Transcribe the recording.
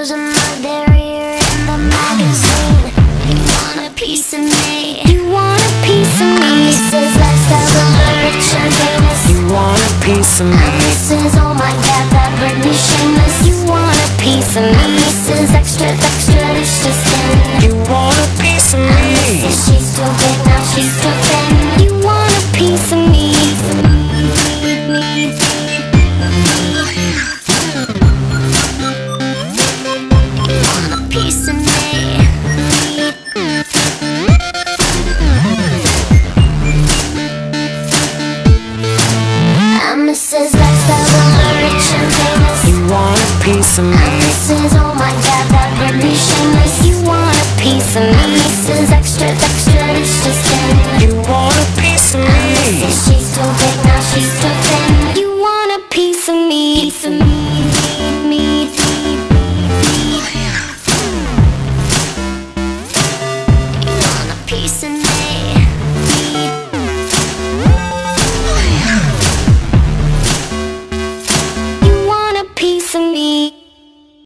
photos of my derriere in the magazine. You want a piece of me? You want a piece of me? Mrs. Lifestyle of the rich and famous. You want a piece of me? Mrs. Oh my God, that Britney shameless. You want a piece of me? Mrs. Extra, extra, it's just in. You want a piece of me? Mrs. She's too big, now she's too thin. You want a piece of me? Mrs. Lifestyle of the rich and famous. You want a piece of me? Mrs. Oh my God, that Britney shameless. You want a piece of me? Mrs. Extra, extra, it's just in. You want a